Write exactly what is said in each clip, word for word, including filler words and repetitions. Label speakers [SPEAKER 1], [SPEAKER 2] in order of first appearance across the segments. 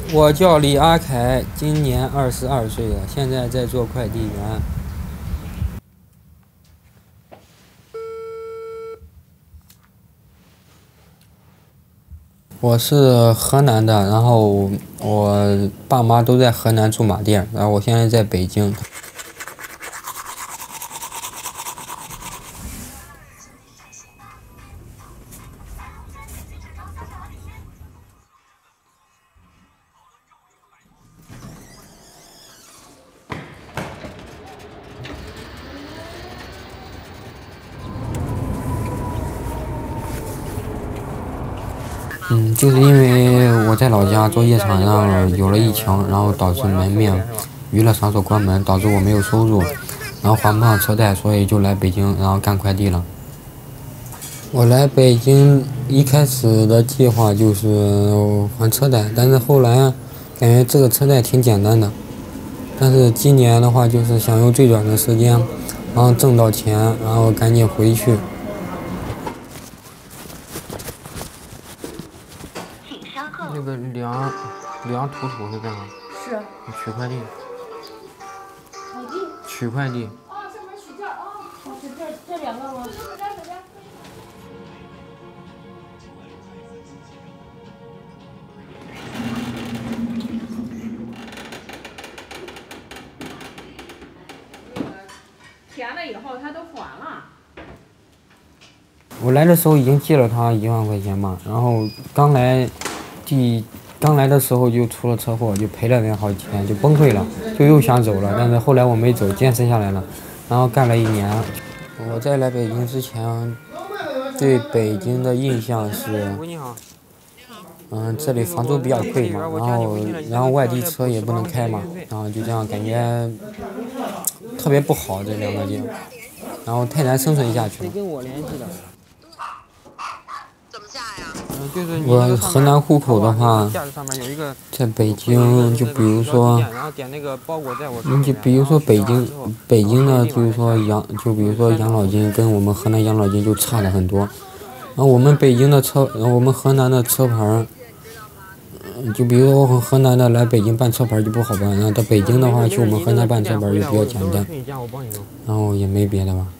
[SPEAKER 1] 我叫李阿凯，今年二十二岁了，现在在做快递员。我是河南的，然后我爸妈都在河南驻马店，然后我现在在北京。嗯，就是因为我在老家做夜场上有了疫情，然后导致门面娱乐场所关门，导致我没有收入，然后还不上车贷，所以就来北京，然后干快递了。我来北京一开始的计划就是还车贷，但是后来感觉这个车贷挺简单的，但是今年的话就是想用最短的时间，然后挣到钱，然后赶紧回去。那个梁梁图图是干啥？
[SPEAKER 2] 是
[SPEAKER 1] 取快递。
[SPEAKER 2] 快递？
[SPEAKER 1] 取快递。
[SPEAKER 2] 哦，上面取件哦，这这这两个吗？手边手边。填了以后他都还了。
[SPEAKER 1] 我来的时候已经借了他一万块钱嘛，然后刚来第刚来的时候就出了车祸，就赔了那好几天，就崩溃了，就又想走了，但是后来我没走，坚持下来了，然后干了一年。我在来北京之前，对北京的印象是，嗯，这里房租比较贵嘛，然后然后外地车也不能开嘛，然后就这样感觉特别不好这两个地方，然后太难生存下去了。跟我联系的。我河南户口的话，在北京，就比如说，你就比如说北京，北京的，就是说养，就比如说养老金跟我们河南养老金就差了很多。然后我们北京的车，我们河南的车牌，就比如说河南的来北京办车牌就不好办，然后到北京的话去我们河南办车牌就比较简单，然后也没别的吧。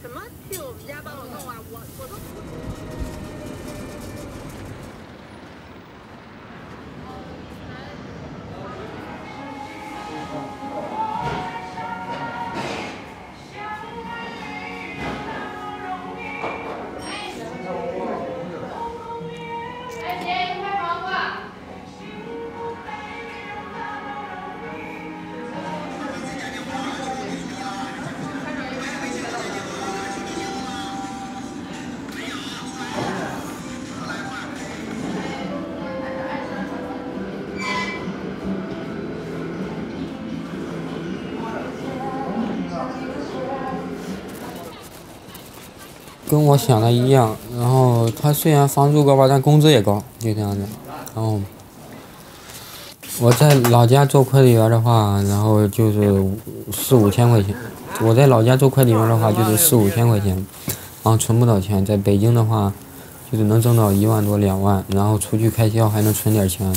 [SPEAKER 1] 跟我想的一样，然后他虽然房租高吧，但工资也高，就这样子。然后我在老家做快递员的话，然后就是四五千块钱。我在老家做快递员的话，就是四五千块钱，然后存不到钱。在北京的话，就是能挣到一万多两万，然后出去开销还能存点钱。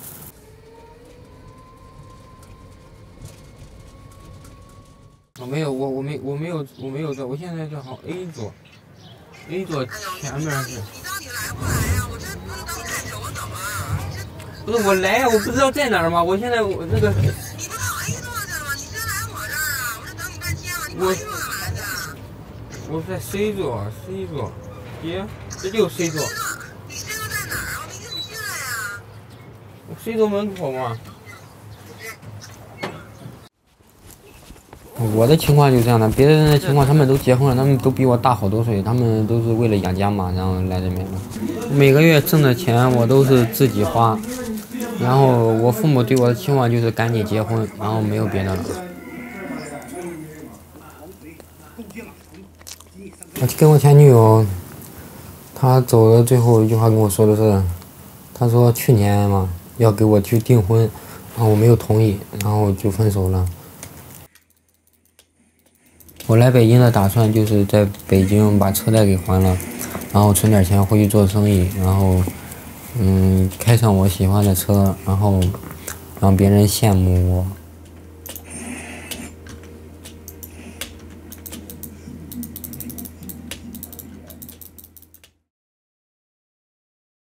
[SPEAKER 1] 我没有，我我没我没有我没有做，我现在正好 A 座。A 座前面是。你到底来不来呀？我这不知道看着我怎么？不是我来呀，我不知道在哪儿吗？我现在我那个。你不到 A 座去了吗？你先来我这儿啊！我这等你半天了，你到 A 座来的。我在 C 座 ，C 座。咦，这就是 C 座。你 C 座在哪儿啊？我没听你进来呀。我 C 座门口嘛。我的情况就这样的，别人的情况他们都结婚了，他们都比我大好多岁，他们都是为了养家嘛，然后来这边的。每个月挣的钱我都是自己花，然后我父母对我的期望就是赶紧结婚，然后没有别的了。我跟我前女友，她走的最后一句话跟我说的是，她说去年嘛要给我去订婚，然后我没有同意，然后就分手了。我来北京的打算就是在北京把车贷给还了，然后存点钱回去做生意，然后嗯开上我喜欢的车，然后让别人羡慕我。